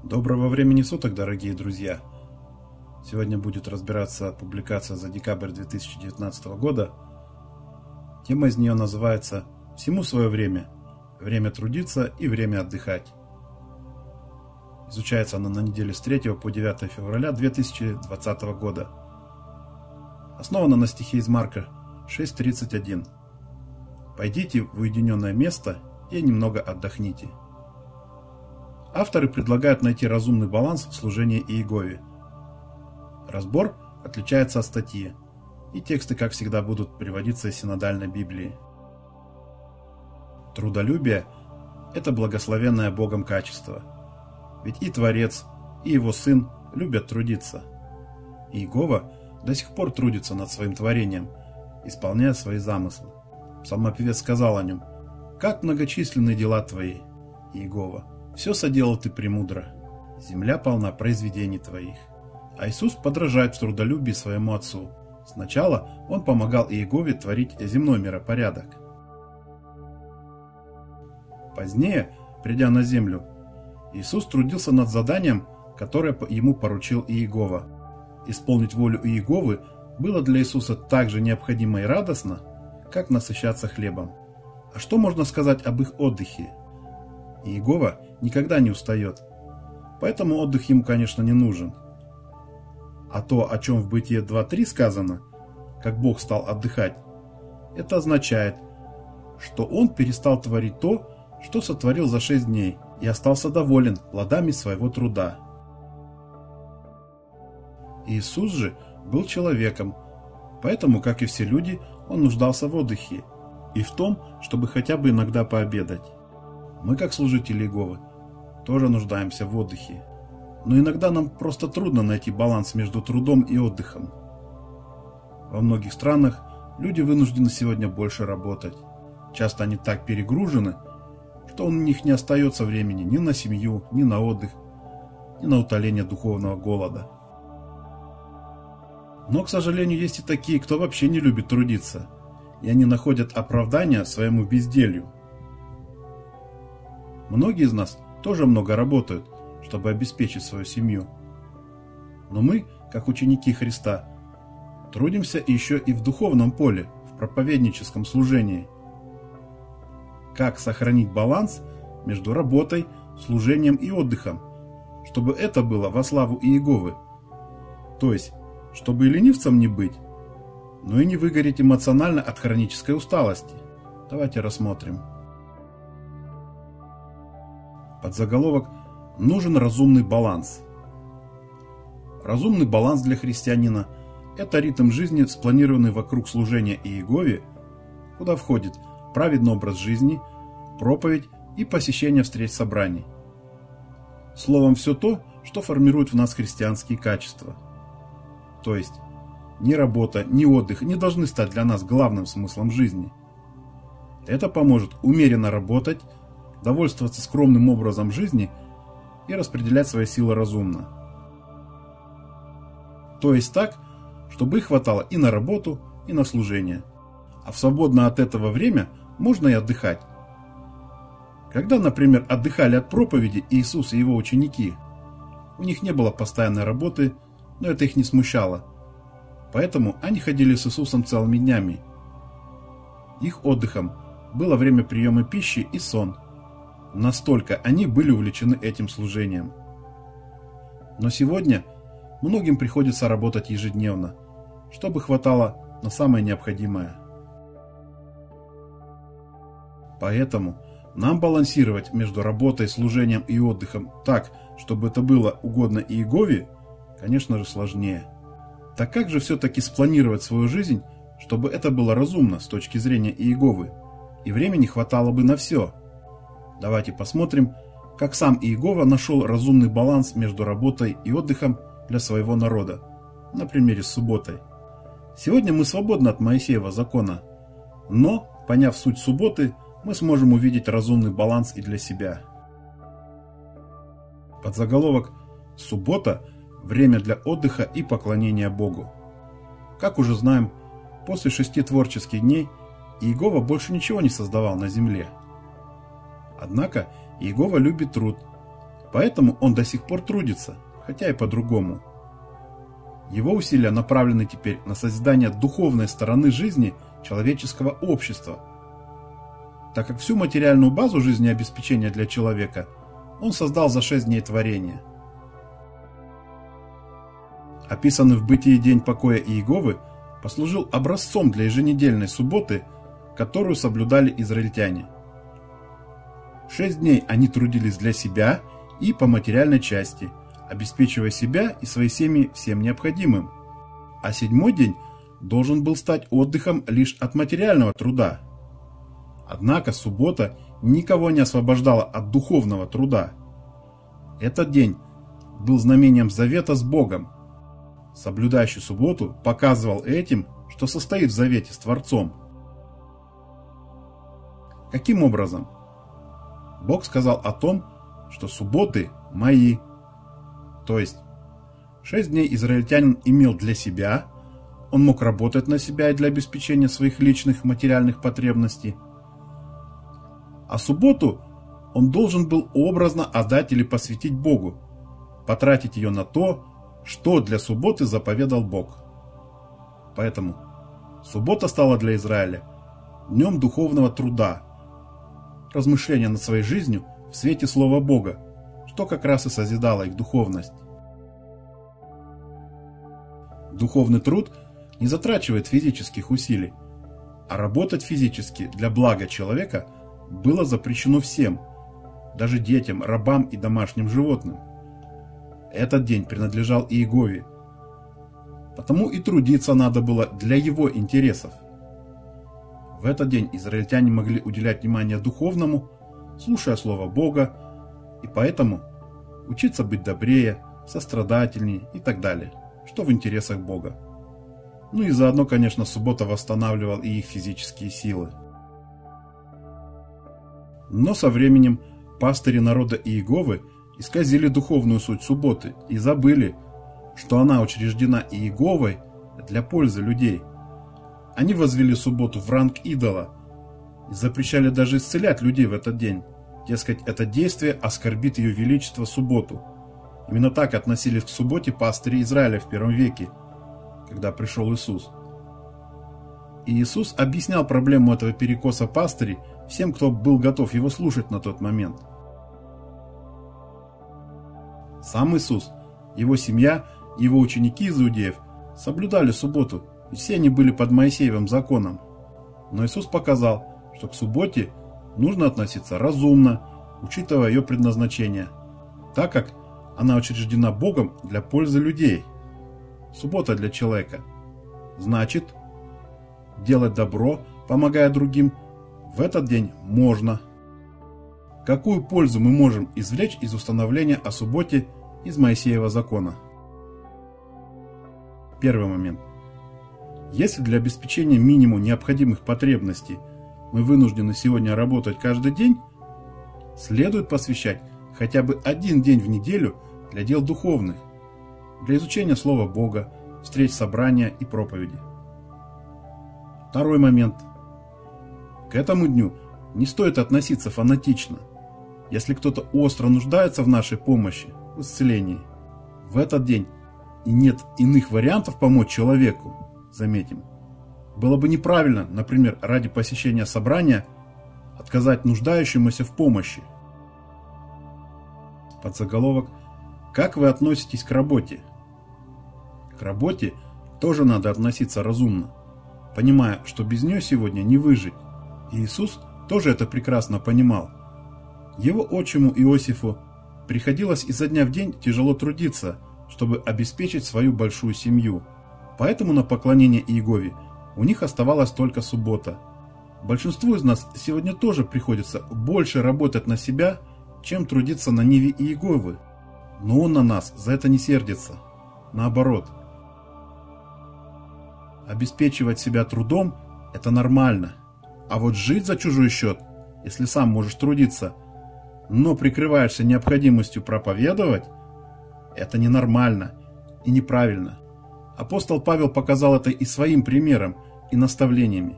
Доброго времени суток, дорогие друзья! Сегодня будет разбираться публикация за декабрь 2019 года. Тема из нее называется «Всему свое время. Время трудиться и время отдыхать». Изучается она на неделе с 3 по 9 февраля 2020 года. Основана на стихе из Марка 6:31. «Пойдите в уединенное место и немного отдохните». Авторы предлагают найти разумный баланс в служении Иегове. Разбор отличается от статьи, и тексты, как всегда, будут приводиться из синодальной Библии. Трудолюбие – это благословенное Богом качество. Ведь и Творец, и его Сын любят трудиться. Иегова до сих пор трудится над своим творением, исполняя свои замыслы. Псалмопевец сказал о нем: «Как многочисленны дела твои, Иегова! Все соделал ты премудро, земля полна произведений твоих». А Иисус подражает в трудолюбии своему Отцу. Сначала Он помогал Иегове творить земной миропорядок. Позднее, придя на землю, Иисус трудился над заданием, которое ему поручил Иегова. Исполнить волю Иеговы было для Иисуса так же необходимо и радостно, как насыщаться хлебом. А что можно сказать об их отдыхе? Иегова никогда не устает, поэтому отдых ему, конечно, не нужен. А то, о чем в Бытие 2:3 сказано, как Бог стал отдыхать, это означает, что Он перестал творить то, что сотворил за 6 дней, и остался доволен плодами своего труда. Иисус же был человеком, поэтому, как и все люди, Он нуждался в отдыхе и в том, чтобы хотя бы иногда пообедать. Мы, как служители Иеговы, тоже нуждаемся в отдыхе. Но иногда нам просто трудно найти баланс между трудом и отдыхом. Во многих странах люди вынуждены сегодня больше работать. Часто они так перегружены, что у них не остается времени ни на семью, ни на отдых, ни на утоление духовного голода. Но, к сожалению, есть и такие, кто вообще не любит трудиться, и они находят оправдание своему безделью. Многие из нас тоже много работают, чтобы обеспечить свою семью. Но мы, как ученики Христа, трудимся еще и в духовном поле, в проповедническом служении. Как сохранить баланс между работой, служением и отдыхом, чтобы это было во славу Иеговы? То есть, чтобы и ленивцем не быть, но и не выгореть эмоционально от хронической усталости. Давайте рассмотрим. Подзаголовок: «Нужен разумный баланс». Разумный баланс для христианина – это ритм жизни, спланированный вокруг служения Иегове, куда входит праведный образ жизни, проповедь и посещение встреч собраний. Словом, все то, что формирует в нас христианские качества. То есть, ни работа, ни отдых не должны стать для нас главным смыслом жизни. Это поможет умеренно работать, довольствоваться скромным образом жизни и распределять свои силы разумно. То есть так, чтобы их хватало и на работу, и на служение. А в свободное от этого время можно и отдыхать. Когда, например, отдыхали от проповеди Иисус и его ученики, у них не было постоянной работы, но это их не смущало. Поэтому они ходили с Иисусом целыми днями. Их отдыхом было время приема пищи и сон. Настолько они были увлечены этим служением. Но сегодня многим приходится работать ежедневно, чтобы хватало на самое необходимое. Поэтому нам балансировать между работой, служением и отдыхом так, чтобы это было угодно Иегове, конечно же, сложнее. Так как же все-таки спланировать свою жизнь, чтобы это было разумно с точки зрения Иеговы, и времени хватало бы на все? Давайте посмотрим, как сам Иегова нашел разумный баланс между работой и отдыхом для своего народа, на примере с субботой. Сегодня мы свободны от Моисеева закона, но, поняв суть субботы, мы сможем увидеть разумный баланс и для себя. Подзаголовок: «Суббота – время для отдыха и поклонения Богу». Как уже знаем, после 6 творческих дней Иегова больше ничего не создавал на земле. Однако Иегова любит труд, Поэтому он до сих пор трудится, хотя и по-другому. Его усилия направлены теперь на созидание духовной стороны жизни человеческого общества, так как всю материальную базу жизнеобеспечения для человека он создал за 6 дней творения. Описанный в Бытии день покоя Иеговы послужил образцом для еженедельной субботы, которую соблюдали израильтяне. 6 дней они трудились для себя и по материальной части, обеспечивая себя и свои семьи всем необходимым. А 7-й день должен был стать отдыхом лишь от материального труда. Однако суббота никого не освобождала от духовного труда. Этот день был знамением завета с Богом. Соблюдающий субботу показывал этим, что состоит в завете с Творцом. Каким образом? Бог сказал о том, что субботы мои. То есть 6 дней израильтянин имел для себя, он мог работать на себя и для обеспечения своих личных материальных потребностей. А субботу он должен был образно отдать или посвятить Богу, потратить ее на то, что для субботы заповедал Бог. Поэтому суббота стала для Израиля днем духовного труда, размышления над своей жизнью в свете Слова Бога, что как раз и созидало их духовность. Духовный труд не затрачивает физических усилий, а работать физически для блага человека было запрещено всем, даже детям, рабам и домашним животным. Этот день принадлежал Иегове, потому и трудиться надо было для его интересов. В этот день израильтяне могли уделять внимание духовному, слушая Слово Бога, и поэтому учиться быть добрее, сострадательнее и так далее, что в интересах Бога. Ну и заодно, конечно, суббота восстанавливал и их физические силы. Но со временем пастыри народа Иеговы исказили духовную суть субботы и забыли, что она учреждена Иеговой для пользы людей. Они возвели субботу в ранг идола и запрещали даже исцелять людей в этот день. Дескать, это действие оскорбит ее величество субботу. Именно так относились к субботе пастыри Израиля в первом веке, когда пришел Иисус. И Иисус объяснял проблему этого перекоса пастырей всем, кто был готов его слушать на тот момент. Сам Иисус, его семья и его ученики из иудеев соблюдали субботу, и все они были под Моисеевым законом. Но Иисус показал, что к субботе нужно относиться разумно, учитывая ее предназначение, так как она учреждена Богом для пользы людей. Суббота для человека. Значит, делать добро, помогая другим, в этот день можно. Какую пользу мы можем извлечь из установления о субботе из Моисеева закона? Первый момент. Если для обеспечения минимум необходимых потребностей мы вынуждены сегодня работать каждый день, следует посвящать хотя бы один день в неделю для дел духовных, для изучения Слова Бога, встреч, собрания и проповеди. Второй момент. К этому дню не стоит относиться фанатично. Если кто-то остро нуждается в нашей помощи, в исцелении, в этот день и нет иных вариантов помочь человеку, заметим, было бы неправильно, например, ради посещения собрания, отказать нуждающемуся в помощи. Подзаголовок: как вы относитесь к работе? К работе тоже надо относиться разумно, понимая, что без нее сегодня не выжить. И Иисус тоже это прекрасно понимал. Его отчиму Иосифу приходилось изо дня в день тяжело трудиться, чтобы обеспечить свою большую семью. Поэтому на поклонение Иегове у них оставалась только суббота. Большинству из нас сегодня тоже приходится больше работать на себя, чем трудиться на ниве Иеговы. Но он на нас за это не сердится. Наоборот. Обеспечивать себя трудом – это нормально. А вот жить за чужой счет, если сам можешь трудиться, но прикрываешься необходимостью проповедовать, это ненормально и неправильно. Апостол Павел показал это и своим примером, и наставлениями.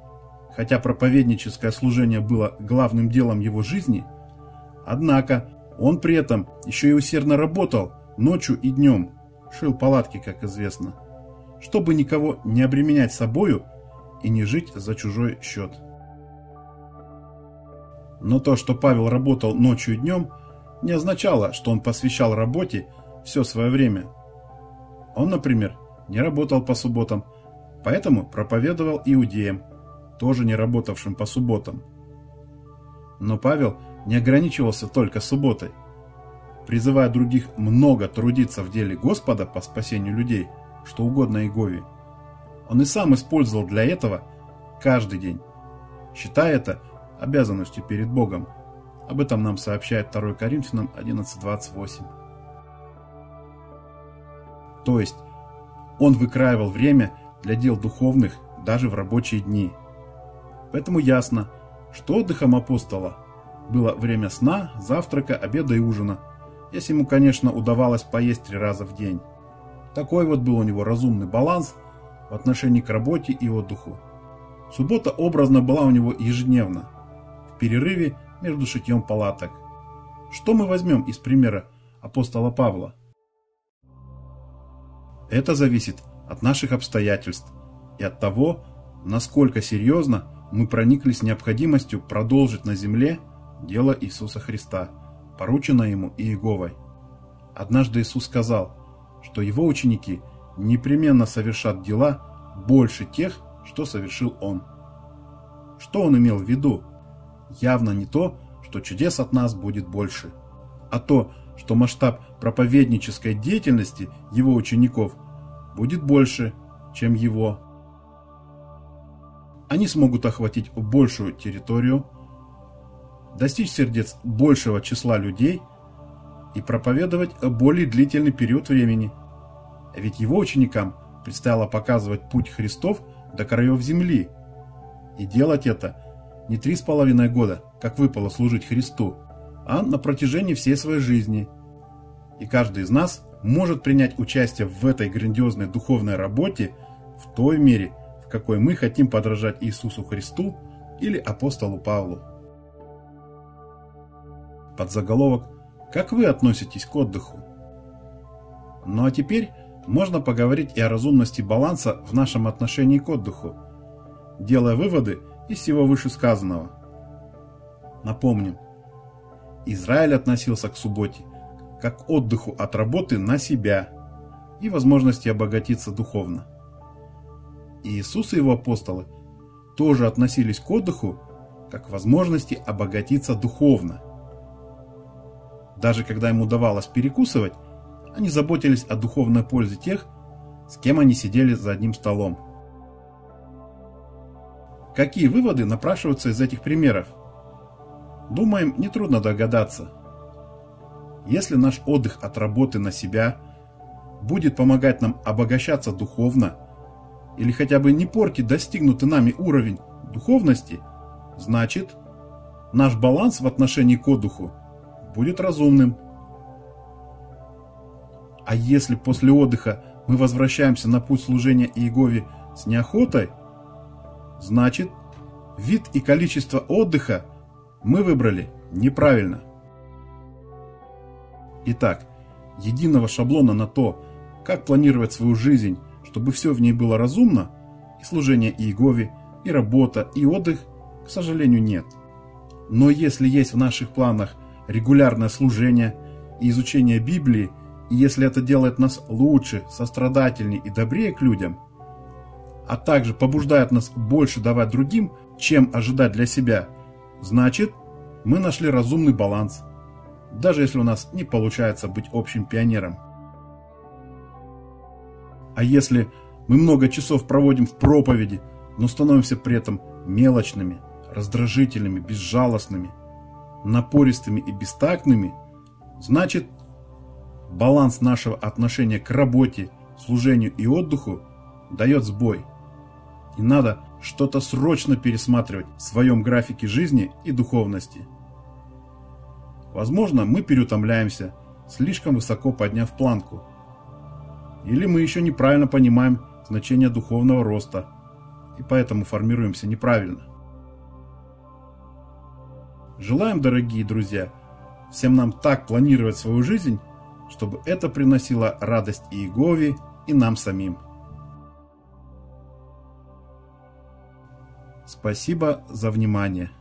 Хотя проповедническое служение было главным делом его жизни, однако Он при этом еще и усердно работал ночью и днем, шил палатки, как известно, чтобы никого не обременять собою и не жить за чужой счет. Но то, что Павел работал ночью и днем, не означало, что он посвящал работе все свое время. Он, например, не работал по субботам, поэтому проповедовал иудеям, тоже не работавшим по субботам. Но Павел не ограничивался только субботой. Призывая других много трудиться в деле Господа по спасению людей, что угодно Иегове, он и сам использовал для этого каждый день, считая это обязанностью перед Богом. Об этом нам сообщает 2 Коринфянам 11:28. То есть, он выкраивал время для дел духовных даже в рабочие дни. Поэтому ясно, что отдыхом апостола было время сна, завтрака, обеда и ужина, если ему, конечно, удавалось поесть 3 раза в день. Такой вот был у него разумный баланс в отношении к работе и отдыху. Суббота образно была у него ежедневно, в перерыве между шитьем палаток. Что мы возьмем из примера апостола Павла? Это зависит от наших обстоятельств и от того, насколько серьезно мы прониклись необходимостью продолжить на земле дело Иисуса Христа, порученное ему Иеговой. Однажды Иисус сказал, что его ученики непременно совершат дела больше тех, что совершил он. Что он имел в виду? Явно не то, что чудес от нас будет больше, а то, что масштаб проповеднической деятельности его учеников будет больше, чем его. Они смогут охватить большую территорию, достичь сердец большего числа людей и проповедовать более длительный период времени. Ведь его ученикам предстояло показывать путь Христов до краев земли. И делать это не 3,5 года, как выпало служить Христу, а на протяжении всей своей жизни. И каждый из нас может принять участие в этой грандиозной духовной работе в той мере, в какой мы хотим подражать Иисусу Христу или апостолу Павлу. Подзаголовок: как вы относитесь к отдыху? Ну а теперь можно поговорить и о разумности баланса в нашем отношении к отдыху, делая выводы из всего вышесказанного. Напомним, Израиль относился к субботе как к отдыху от работы на себя и возможности обогатиться духовно. И Иисус и его апостолы тоже относились к отдыху как к возможности обогатиться духовно. Даже когда им удавалось перекусывать, они заботились о духовной пользе тех, с кем они сидели за одним столом. Какие выводы напрашиваются из этих примеров? Думаем, нетрудно догадаться. Если наш отдых от работы на себя будет помогать нам обогащаться духовно или хотя бы не портить достигнутый нами уровень духовности, значит, наш баланс в отношении к отдыху будет разумным. А если после отдыха мы возвращаемся на путь служения Иегове с неохотой, значит, вид и количество отдыха мы выбрали неправильно. Итак, единого шаблона на то, как планировать свою жизнь, чтобы все в ней было разумно, и служение Иегове, и работа, и отдых, к сожалению, нет. Но если есть в наших планах регулярное служение и изучение Библии, и если это делает нас лучше, сострадательнее и добрее к людям, а также побуждает нас больше давать другим, чем ожидать для себя, значит, мы нашли разумный баланс, даже если у нас не получается быть общим пионером. А если мы много часов проводим в проповеди, но становимся при этом мелочными, раздражительными, безжалостными, напористыми и бестактными, значит, баланс нашего отношения к работе, служению и отдыху дает сбой. И надо что-то срочно пересматривать в своем графике жизни и духовности. Возможно, мы переутомляемся, слишком высоко подняв планку. Или мы еще неправильно понимаем значение духовного роста, и поэтому формируемся неправильно. Желаем, дорогие друзья, всем нам так планировать свою жизнь, чтобы это приносило радость и Иегове, и нам самим. Спасибо за внимание.